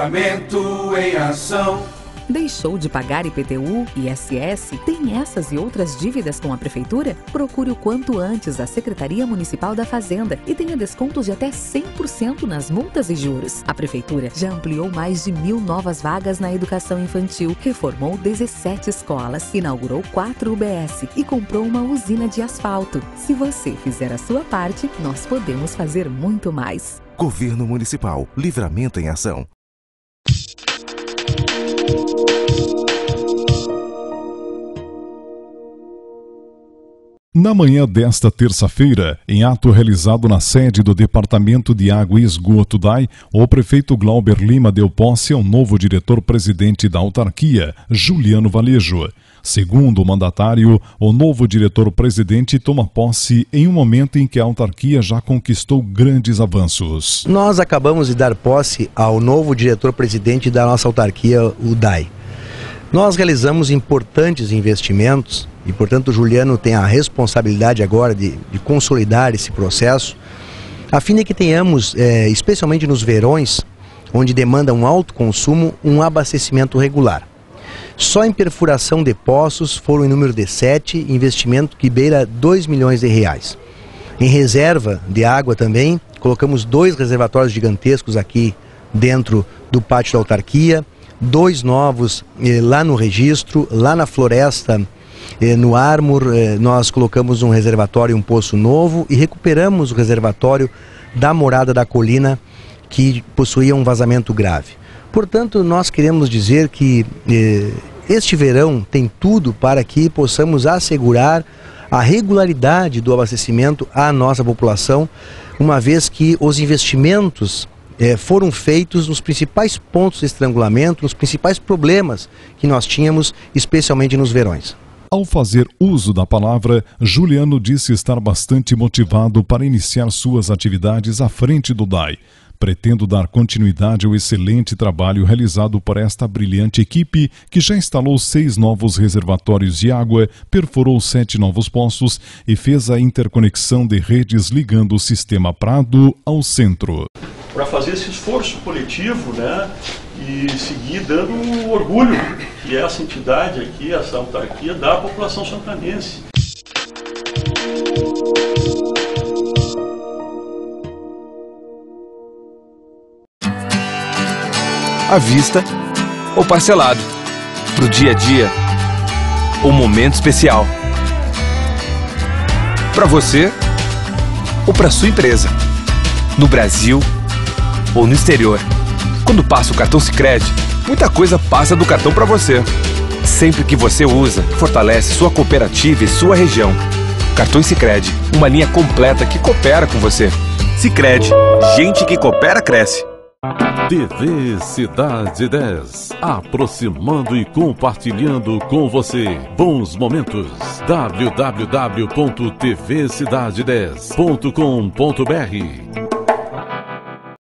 Livramento em ação. Deixou de pagar IPTU, ISS? Tem essas e outras dívidas com a Prefeitura? Procure o quanto antes a Secretaria Municipal da Fazenda e tenha descontos de até 100% nas multas e juros. A Prefeitura já ampliou mais de 1.000 novas vagas na educação infantil, reformou 17 escolas, inaugurou 4 UBS e comprou uma usina de asfalto. Se você fizer a sua parte, nós podemos fazer muito mais. Governo Municipal. Livramento em ação. Na manhã desta terça-feira, em ato realizado na sede do Departamento de Água e Esgoto DAI, o prefeito Glauber Lima deu posse ao novo diretor-presidente da autarquia, Juliano Valejo. Segundo o mandatário, o novo diretor-presidente toma posse em um momento em que a autarquia já conquistou grandes avanços. Nós acabamos de dar posse ao novo diretor-presidente da nossa autarquia, o DAI. Nós realizamos importantes investimentos e, portanto, o Juliano tem a responsabilidade agora de consolidar esse processo, a fim de que tenhamos, especialmente nos verões, onde demanda um alto consumo, um abastecimento regular. Só em perfuração de poços foram em número de 7, investimento que beira 2 milhões de reais. Em reserva de água também, colocamos 2 reservatórios gigantescos aqui dentro do pátio da autarquia, 2 novos lá no registro, lá na floresta, no Ármor, nós colocamos um reservatório e um poço novo e recuperamos o reservatório da Morada da Colina, que possuía um vazamento grave. Portanto, nós queremos dizer que este verão tem tudo para que possamos assegurar a regularidade do abastecimento à nossa população, uma vez que os investimentos foram feitos nos principais pontos de estrangulamento, nos principais problemas que nós tínhamos, especialmente nos verões. Ao fazer uso da palavra, Juliano disse estar bastante motivado para iniciar suas atividades à frente do DAI. Pretendo dar continuidade ao excelente trabalho realizado por esta brilhante equipe, que já instalou 6 novos reservatórios de água, perfurou 7 novos poços e fez a interconexão de redes ligando o sistema Prado ao centro. Para fazer esse esforço coletivo, né, e seguir dando o orgulho que essa entidade aqui, essa autarquia, dá à população santanense. À vista ou parcelado, pro dia a dia ou momento especial, para você ou para sua empresa, no Brasil ou no exterior. Quando passa o cartão Sicredi, muita coisa passa do cartão para você. Sempre que você usa, fortalece sua cooperativa e sua região. Cartões Sicredi, uma linha completa que coopera com você. Sicredi, gente que coopera cresce. TV Cidade 10, aproximando e compartilhando com você bons momentos. www.tvcidade10.com.br